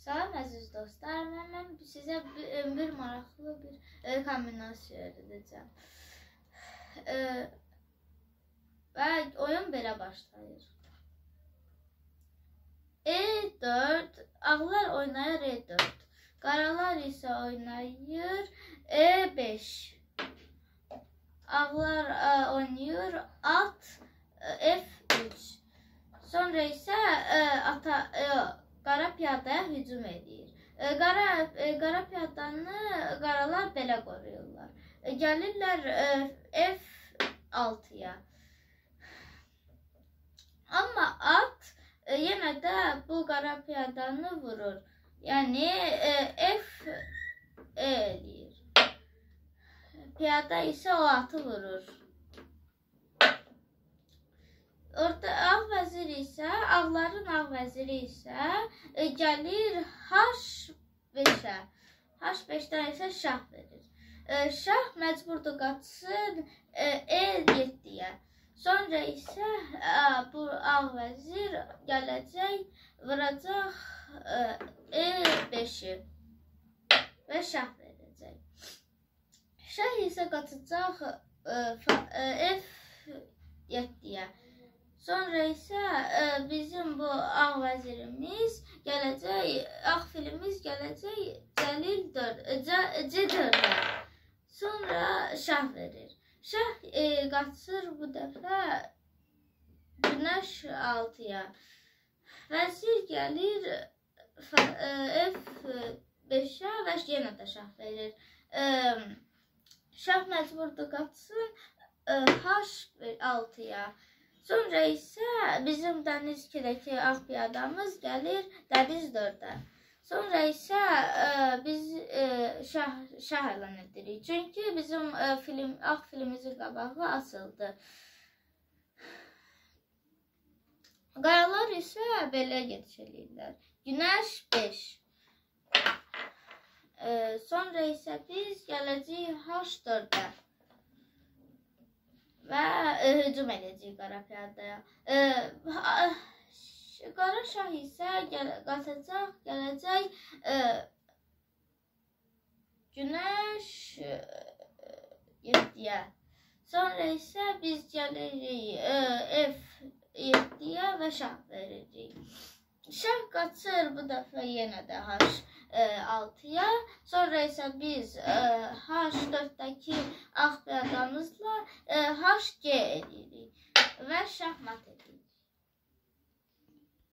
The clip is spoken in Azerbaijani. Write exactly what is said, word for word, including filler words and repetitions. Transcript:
Salam əziz dostlar, mən, mən sizə bir, bir maraqlı bir e, kombinasiya öyrədəcəm. E, və oyun belə başlayır. E dörd, ağlar oynayır E dörd, qaralar isə oynayır E beş. Ağlar e, oynayır at e, F üç. Sonra isə e, ata e, qara piyadaya hücum edir. E, qara, e, qara piyadanı qaralar belə qoruyurlar. E, gəlirlər e, F altıya. Amma at e, yenə də bu qara piyadanı vurur. Yəni e, F e eləyir. Piyada isə o atı vurur. Orada ağ vəzir isə, ağların ağ vəziri isə e, gəlir H beşə. H beşdən isə şah verir. E, şah məcburdur qaçsın e, E yeddiyə. Sonra isə e, bu ağ vəzir gələcək, vuracaq e, E beşi və şah verəcək. Şah isə qaçacaq e, e, F yeddiyə. Sonra isə e, bizim bu ağ vəzirimiz gələcək, ağ filimiz gələcək Cəlil C dördə. Sonra şah verir. Şah e, qaçır bu dəfə Günəş altıya. Vəzir gəlir e, F beşə və yenə də şah verir. E, şah məcburdur qaçsın e, H altıya. Sonra isə bizim dəniz ikidəki ağ piyadamız gəlir dəniz dördə. Sonra isə e, biz e, şah, şah elan edirik. Çünki bizim e, film, ağ filimizin qabağı açıldı. Qaralar isə belə gediş eləyirlər. Günəş beş. E, sonra isə biz gələcəyik H dördə. Və e, hücum edəcək qara piyadaya. E, qara şah isə gəl, qaçacaq, gələcək e, Günəş e, yeddiyə. Sonra isə biz gəlirik e, F yeddiyə və şah veririk. Şah qaçır bu dəfə yenə də H altıya. Sonra isə biz e, H dörddəki ağ piyadamızla e, H G edirik və şahmat edirik.